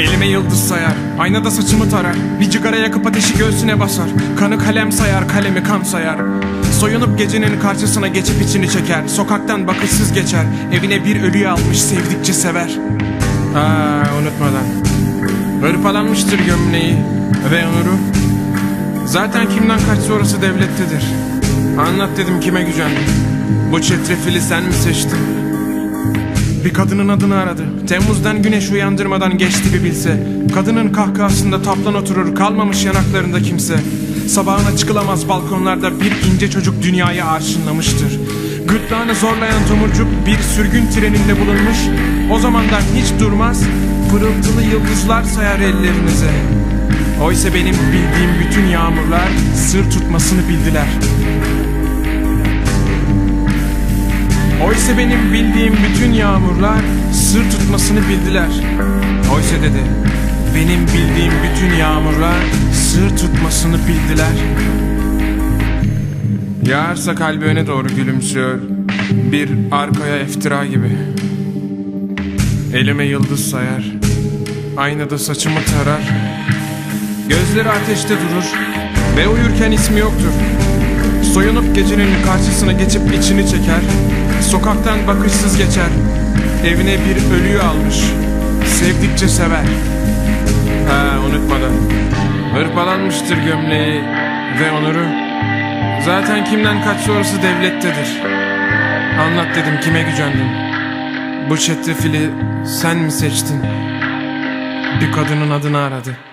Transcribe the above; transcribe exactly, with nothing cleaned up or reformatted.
Elime yıldız sayar, aynada saçımı tarar, bir cigara yakıp ateşi göğsüne basar. Kanı kalem sayar, kalemi kan sayar. Soyunup gecenin karşısına geçip içini çeker. Sokaktan bakışsız geçer, evine bir ölüyü almış, sevdikçe sever. Aa, unutmadan hırpalanmıştır gömleği ve onuru. Zaten kimden kaçsa orası devlettedir. Anlat dedim, kime gücendin? Bu çetrefili sen mi seçtin? Bir kadının adını aradı. Temmuz'dan güneş uyandırmadan geçti bir bilse. Kadının kahkahasında taplan oturur, kalmamış yanaklarında kimse. Sabahına çıkılamaz balkonlarda bir ince çocuk dünyayı arşınlamıştır. Gırtlağını zorlayan tomurcuk bir sürgün treninde bulunmuş. O zamandan hiç durmaz, pırıltılı yıldızlar sayar ellerinize. Oysa benim bildiğim bütün yağmurlar sır tutmasını bildiler. Oysa benim bildiğim bütün yağmurlar sır tutmasını bildiler. Oysa dedi, benim bildiğim bütün yağmurlar sır tutmasını bildiler. Yağarsa kalbi öne doğru gülümsüyor, bir arkaya iftira gibi. Elime yıldız sayar, aynada saçımı tarar. Gözleri ateşte durur ve uyurken ismi yoktur. Soyunup gecenin karşısına geçip içini çeker. Sokaktan bakışsız geçer, evine bir ölüyü almış, sevdikçe sever. Ha, unutmadan hırpalanmıştır gömleği ve onuru. Zaten kimden kaçsa orası devlettedir. Anlat dedim, kime gücendin? Bu çetrefili sen mi seçtin? Bir kadının adını aradı.